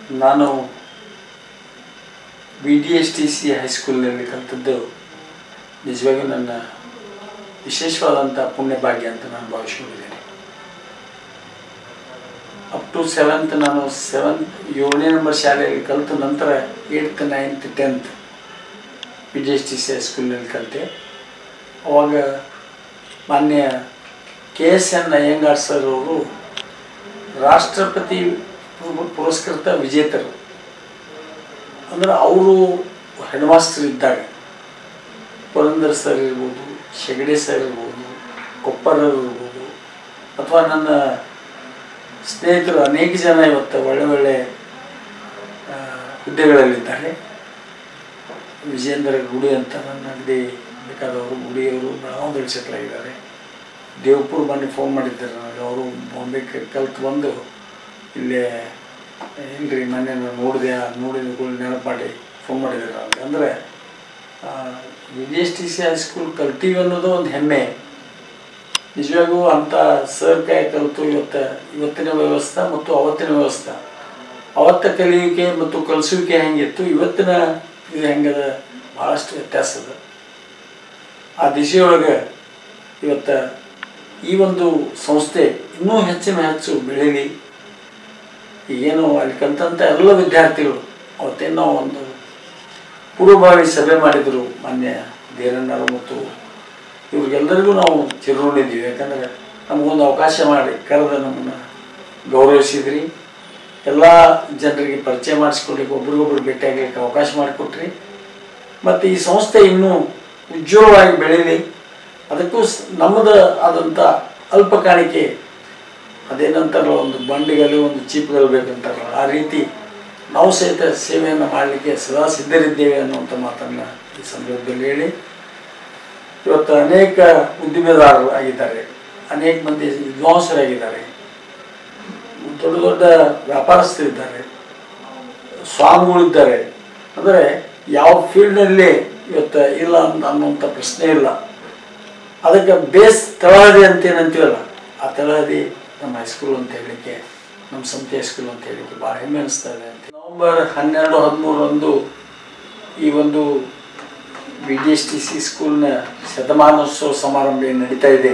ನಾನು BDSTC ಹೈಸ್ಕೂಲ್ನಲ್ಲಿ ಕಲಿತದ್ದು ನಿಜವಾಗಿಯೂ ನನ್ನ ವಿಶೇಷವಾದಂಥ ಪುಣ್ಯ ಭಾಗ್ಯ ಅಂತ ನಾನು ಭಾವಿಸ್ಕೊಂಡಿದ್ದೇನೆ. ಅಪ್ ಟು 7th ನಾನು 7ನೇ ನಂಬರ್ ಶಾಲೆಯಲ್ಲಿ ಕಲಿತ ನಂತರ 8th 9th 10th BDSTC ಹೈಸ್ಕೂಲ್ನಲ್ಲಿ ಕಲಿತೆ. ಅವಾಗ ಮಾನ್ಯ KSN ಅಯ್ಯಂಗಾರ್ ಸರ್ ಅವರು ರಾಷ್ಟ್ರಪತಿ ಪುರಸ್ಕೃತ ವಿಜೇತರು. ಅಂದರೆ ಅವರು ಹೆಡ್ ಮಾಸ್ಟರ್ ಇದ್ದಾಗ ಪುರಂದರ್ ಸರ್ ಇರ್ಬೋದು, ಶೆಗಡೆ ಸರ್ ಇರ್ಬೋದು, ಕೊಪ್ಪರರ್ ಇರ್ಬೋದು, ಅಥವಾ ನನ್ನ ಸ್ನೇಹಿತರು ಅನೇಕ ಜನ ಇವತ್ತು ಒಳ್ಳೆ ಹುದ್ದೆಗಳಲ್ಲಿದ್ದಾರೆ. ವಿಜೇಂದ್ರ ಗುಡಿ ಅಂತ ನನ್ನ ಅಗದಿ ಬೇಕಾದವರು, ಗುಡಿಯವರು ಬೆಳಗಾವಿಯಲ್ಲಿ ಸೆಟ್ಲ್ ಆಗಿದ್ದಾರೆ. ದೇವಪುರ ಬಂದು ಫೋನ್ ಮಾಡಿದ್ದಾರೆ ನನಗೆ. ಅವರು ಬಾಂಬೆಗೆ ಕಲ್ತು ಬಂದು ಇಲ್ಲೇ ಇಲ್ಲರಿ ಮೊನ್ನೆ ನಾನು ನೋಡಿದ ನೆನಪು ಮಾಡಿ ಫೋನ್ ಮಾಡಿದ್ದಾರೆ ನನಗೆ. ಅಂದರೆ BDSTC ಹೈಸ್ಕೂಲ್ ಕಲ್ತೀವಿ ಅನ್ನೋದು ಒಂದು ಹೆಮ್ಮೆ. ನಿಜವಾಗೂ ಅಂಥ ಸರ್ ಕೈ ಕಲಿತು ಇವತ್ತಿನ ವ್ಯವಸ್ಥೆ ಮತ್ತು ಅವತ್ತಿನ ವ್ಯವಸ್ಥೆ, ಅವತ್ತ ಕಲಿಯುವಿಕೆ ಮತ್ತು ಕಲಿಸುವಿಕೆ ಹೆಂಗಿತ್ತು, ಇವತ್ತಿನ ಇದು ಹೆಂಗದ, ಭಾಳಷ್ಟು ವ್ಯತ್ಯಾಸ ಅದ. ಆ ದಿಶೆಯೊಳಗೆ ಇವತ್ತು ಈ ಒಂದು ಸಂಸ್ಥೆ ಇನ್ನೂ ಹೆಚ್ಚು ಬೆಳೀಲಿ. ಏನು ಅಲ್ಲಿ ಕಲಿತಂಥ ಎಲ್ಲ ವಿದ್ಯಾರ್ಥಿಗಳು ಅವತ್ತೇನು ನಾವು ಒಂದು ಪೂರ್ವಭಾವಿ ಸಭೆ ಮಾಡಿದರು ಮಾನ್ಯ ದೇರಣ್ಣರು ಮತ್ತು ಇವ್ರಿಗೆಲ್ಲರಿಗೂ ನಾವು ಚಿರಋಣಿದ್ದೀವಿ. ಯಾಕಂದರೆ ನಮಗೊಂದು ಅವಕಾಶ ಮಾಡಿ ಕರೆದು ನಮ್ಮನ್ನು ಗೌರವಿಸಿದ್ರಿ. ಎಲ್ಲ ಜನರಿಗೆ ಪರಿಚಯ ಮಾಡಿಸ್ಕೊಡ್ಲಿಕ್ಕೆ, ಒಬ್ರಿಗೊಬ್ರು ಭೇಟಿಯಾಗಲಿಕ್ಕೆ ಅವಕಾಶ ಮಾಡಿಕೊಟ್ರಿ. ಮತ್ತು ಈ ಸಂಸ್ಥೆ ಇನ್ನೂ ಉಜ್ವಲವಾಗಿ ಬೆಳೀಲಿ. ಅದಕ್ಕೂ ನಮ್ಮದು ಆದಂಥ ಅಲ್ಪ ಕಾಣಿಕೆ, ಅದೇನಂತಾರಲ್ಲ, ಒಂದು ಬಂಡಿಗಲ್ಲಿ ಒಂದು ಚೀಪ್ಗಳು ಬೇಕಂತಾರಲ್ಲ, ಆ ರೀತಿ ನಾವು ಸಹಿತ ಸೇವೆಯನ್ನು ಮಾಡಲಿಕ್ಕೆ ಸದಾ ಸಿದ್ಧರಿದ್ದೇವೆ ಅನ್ನುವಂಥ ಮಾತನ್ನು ಈ ಸಂದರ್ಭದಲ್ಲಿ ಹೇಳಿ, ಇವತ್ತು ಅನೇಕ ಉದ್ದಿಮೆದಾರರು ಆಗಿದ್ದಾರೆ, ಅನೇಕ ಮಂದಿ ವಿದ್ವಾಂಸರಾಗಿದ್ದಾರೆ, ದೊಡ್ಡ ವ್ಯಾಪಾರಸ್ಥರಿದ್ದಾರೆ, ಸ್ವಾಮಿಗಳಿದ್ದಾರೆ. ಅಂದರೆ ಯಾವ ಫೀಲ್ಡ್ನಲ್ಲಿ ಇವತ್ತು ಇಲ್ಲ ಅನ್ನುವಂಥ ಪ್ರಶ್ನೆ ಇಲ್ಲ. ಅದಕ್ಕೆ ಬೇಸ್ ತಳಹದಿ ಅಂತ ಏನಂತೀವಲ್ಲ, ಆ ತಳಹದಿ ನಮ್ಮ ಹೈಸ್ಕೂಲ್ ಅಂತ ಹೇಳಲಿಕ್ಕೆ, ನಮ್ಮ ಸಂತೆ ಹೈಸ್ಕೂಲ್ ಅಂತ ಹೇಳಲಿಕ್ಕೆ ಭಾಳ ಹೆಮ್ಮೆ ಅನಿಸ್ತಾ ಇದೆ ಅಂತ. ನವೆಂಬರ್ 12-13 ಈ ಒಂದು BDSTC ಸ್ಕೂಲ್ನ ಶತಮಾನೋತ್ಸವ ಸಮಾರಂಭ ಏನು ನಡೀತಾ ಇದೆ,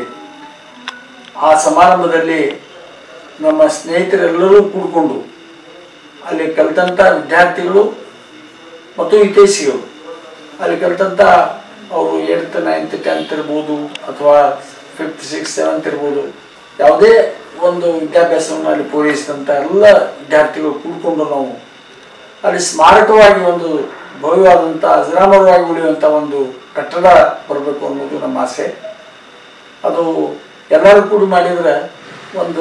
ಆ ಸಮಾರಂಭದಲ್ಲಿ ನಮ್ಮ ಸ್ನೇಹಿತರೆಲ್ಲರೂ ಕೂಡಿಕೊಂಡು ಅಲ್ಲಿ ಕಲಿತಂಥ ವಿದ್ಯಾರ್ಥಿಗಳು ಮತ್ತು ಹಿತೈಷಿಗಳು, ಅಲ್ಲಿ ಕಲಿತಂಥ ಅವರು 8th 9th 10th ಇರ್ಬೋದು, ಅಥವಾ 5th 6th 7th ಇರ್ಬೋದು, ಯಾವುದೇ ಒಂದು ವಿದ್ಯಾಭ್ಯಾಸವನ್ನು ಅಲ್ಲಿ ಪೂರೈಸಿದಂಥ ಎಲ್ಲ ವಿದ್ಯಾರ್ಥಿಗಳು ಕೂಡಿಕೊಂಡು ನಾವು ಅಲ್ಲಿ ಸ್ಮಾರಕವಾಗಿ ಒಂದು ಭವ್ಯವಾದಂಥ ಅಜರಾಮರವಾಗಿ ಉಳಿಯುವಂಥ ಒಂದು ಕಟ್ಟಡ ಬರಬೇಕು ಅನ್ನೋದು ನಮ್ಮ ಆಸೆ. ಅದು ಎಲ್ಲರೂ ಕೂಡಿ ಮಾಡಿದರೆ ಒಂದು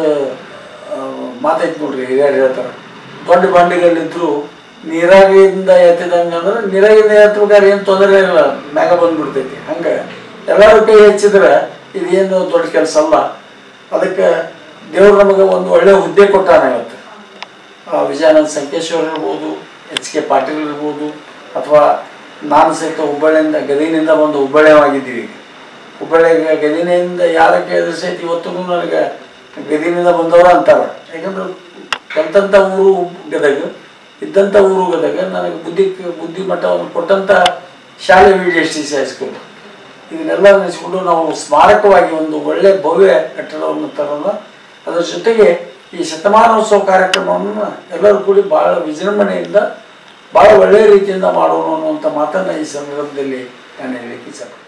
ಮಾತೈತೆ ನೋಡ್ರಿ, ಹಿರಿಯರು ಹೇಳ್ತಾರೆ, ದೊಡ್ಡ ಬಂಡಿಗಳಿದ್ದರೂ ನೀರಾಗಿಂದ ಎತ್ತಿದಂಗೆ ಅಂದ್ರೆ ನೀರಾಗಿಂದ ಎತ್ತಬೇಕಾದ್ರೆ ಏನು ತೊಂದರೆ ಇಲ್ಲ, ಮ್ಯಾಗ ಬಂದುಬಿಡ್ತೈತಿ. ಹಂಗೆ ಎಲ್ಲರೂ ಕೈ ಹೆಚ್ಚಿದ್ರೆ ಇದೇನು ದೊಡ್ಡ ಕೆಲಸ ಅಲ್ಲ. ಅದಕ್ಕೆ ದೇವರು ನಮಗೆ ಒಂದು ಒಳ್ಳೆಯ ಹುದ್ದೆ ಕೊಟ್ಟಾನ ಇವತ್ತು. ವಿಜಯಾನಂದ ಸಂಕೇಶ್ವರ್ ಇರ್ಬೋದು, HK ಪಾಟೀಲ್ ಇರ್ಬೋದು, ಅಥವಾ ನಾನು ಸಹಿತ ಹುಬ್ಬಳ್ಳಿಯಿಂದ ಗದಗಿನಿಂದ ಬಂದು ಹುಬ್ಬಳ್ಳಿಯಾಗಿದ್ದೀವಿ. ಹುಬ್ಬಳ್ಳಿಗೆ ಗದಗಿನಿಂದ ಯಾರು ಕೇಳಿದ್ರೆ ಸಹಿತ ಇವತ್ತು ನನಗೆ ಗದಗಿನಿಂದ ಬಂದವರು ಅಂತಾರೆ. ಯಾಕಂದ್ರೆ ಕಲ್ತಂಥ ಊರು ಗದಗ, ಇದ್ದಂಥ ಊರು ಗದಗ, ನನಗೆ ಬುದ್ಧಿ ಮಟ್ಟವನ್ನು ಕೊಟ್ಟಂಥ ಶಾಲೆ BDSTC ಹೈಸ್ಕೂಲ್. ಇದನ್ನೆಲ್ಲ ನೆನೆಸ್ಕೊಂಡು ನಾವು ಸ್ಮಾರಕವಾಗಿ ಒಂದು ಒಳ್ಳೆಯ ಭವ್ಯ ಕಟ್ಟಡವನ್ನು ತರೋಣ. ಅದರ ಜೊತೆಗೆ ಈ ಶತಮಾನೋತ್ಸವ ಕಾರ್ಯಕ್ರಮವನ್ನು ಎಲ್ಲರೂ ಕೂಡಿ ಭಾಳ ವಿಜೃಂಭಣೆಯಿಂದ ಭಾಳ ಒಳ್ಳೆಯ ರೀತಿಯಿಂದ ಮಾಡೋಣ ಅನ್ನುವಂಥ ಮಾತನ್ನು ಈ ಸಂದರ್ಭದಲ್ಲಿ ನಾನು ಹೇಳಲಿಕ್ಕೆ ಇಚ್ಛೆ